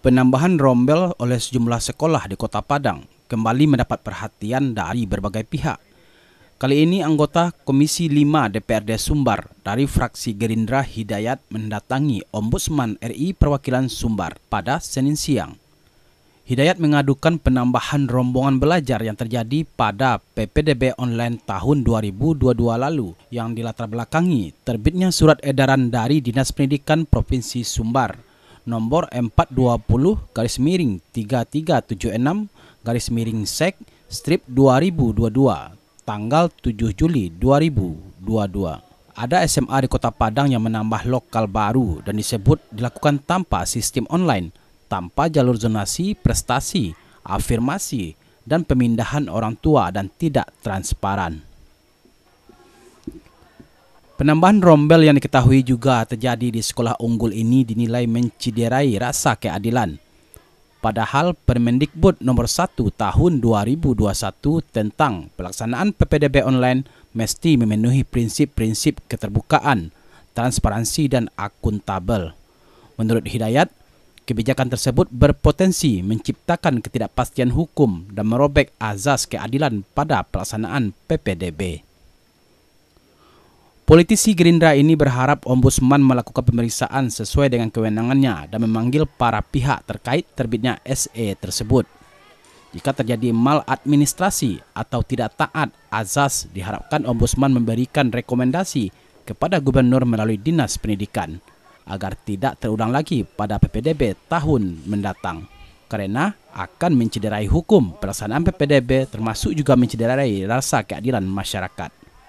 Penambahan rombel oleh sejumlah sekolah di Kota Padang kembali mendapat perhatian dari berbagai pihak. Kali ini anggota Komisi 5 DPRD Sumbar dari fraksi Gerindra Hidayat mendatangi Ombudsman RI Perwakilan Sumbar pada Senin siang. Hidayat mengadukan penambahan rombongan belajar yang terjadi pada PPDB online tahun 2022 lalu yang dilatar belakangi terbitnya surat edaran dari Dinas Pendidikan Provinsi Sumbar nomor 420/3376/SEK strip 2022 tanggal 7 Juli 2022. Ada SMA di Kota Padang yang menambah lokal baru dan disebut dilakukan tanpa sistem online, tanpa jalur zonasi, prestasi, afirmasi, dan pemindahan orang tua dan tidak transparan. Penambahan rombel yang diketahui juga terjadi di sekolah unggul ini dinilai menciderai rasa keadilan. Padahal Permendikbud nomor 1 tahun 2021 tentang pelaksanaan PPDB online mesti memenuhi prinsip-prinsip keterbukaan, transparansi dan akuntabel. Menurut Hidayat, kebijakan tersebut berpotensi menciptakan ketidakpastian hukum dan merobek azas keadilan pada pelaksanaan PPDB. Politisi Gerindra ini berharap Ombudsman melakukan pemeriksaan sesuai dengan kewenangannya dan memanggil para pihak terkait terbitnya SE tersebut. Jika terjadi maladministrasi atau tidak taat azas, diharapkan Ombudsman memberikan rekomendasi kepada Gubernur melalui Dinas Pendidikan agar tidak terulang lagi pada PPDB tahun mendatang, karena akan mencederai hukum pelaksanaan PPDB termasuk juga mencederai rasa keadilan masyarakat.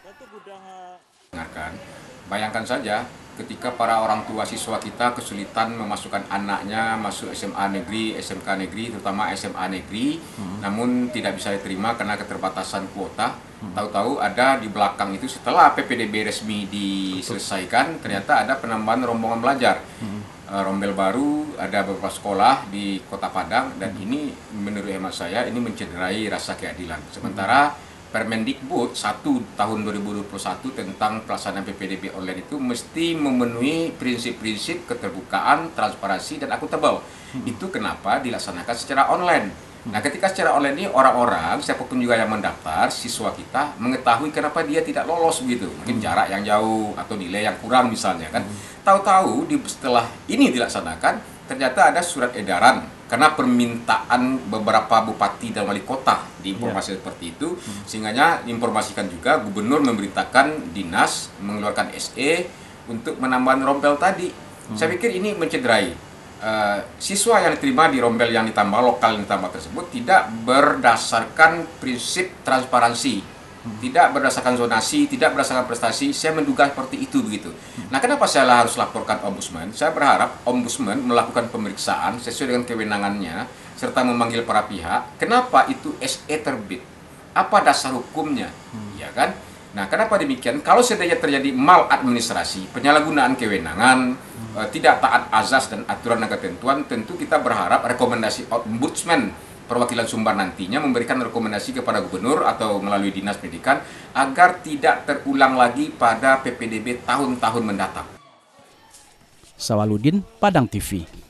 Bayangkan saja ketika para orang tua siswa kita kesulitan memasukkan anaknya masuk SMA negeri, SMK negeri, terutama SMA negeri, namun tidak bisa diterima karena keterbatasan kuota. Tahu-tahu ada di belakang itu setelah PPDB resmi diselesaikan, ternyata ada penambahan rombongan belajar. Rombel baru, ada beberapa sekolah di Kota Padang, dan ini menurut hemat saya ini mencederai rasa keadilan. Sementara Permendikbud 1 tahun 2021 tentang pelaksanaan PPDB online itu mesti memenuhi prinsip-prinsip keterbukaan, transparansi, dan akuntabel. Itu kenapa dilaksanakan secara online. Nah, ketika secara online ini orang-orang, siapapun juga yang mendaftar, siswa kita mengetahui kenapa dia tidak lolos begitu. Mungkin jarak yang jauh atau nilai yang kurang misalnya kan. Tahu-tahu setelah ini dilaksanakan, ternyata ada surat edaran karena permintaan beberapa bupati dan wali kota diinformasi seperti itu, sehingga informasikan juga gubernur memberitakan dinas mengeluarkan SE untuk menambah rombel tadi. Saya pikir ini mencederai siswa yang diterima di rombel yang ditambah, lokal yang ditambah tersebut tidak berdasarkan prinsip transparansi, tidak berdasarkan zonasi, tidak berdasarkan prestasi. Saya menduga seperti itu begitu. Nah, kenapa saya harus laporkan Ombudsman? Saya berharap Ombudsman melakukan pemeriksaan sesuai dengan kewenangannya serta memanggil para pihak. Kenapa itu SE terbit? Apa dasar hukumnya? Ya kan? Nah, kenapa demikian? Kalau seandainya terjadi maladministrasi, penyalahgunaan kewenangan, tidak taat azas dan aturan dan ketentuan, tentu kita berharap rekomendasi Ombudsman Perwakilan Sumbar nantinya memberikan rekomendasi kepada gubernur atau melalui Dinas Pendidikan agar tidak terulang lagi pada PPDB tahun-tahun mendatang. Sawaludin, Padang TV.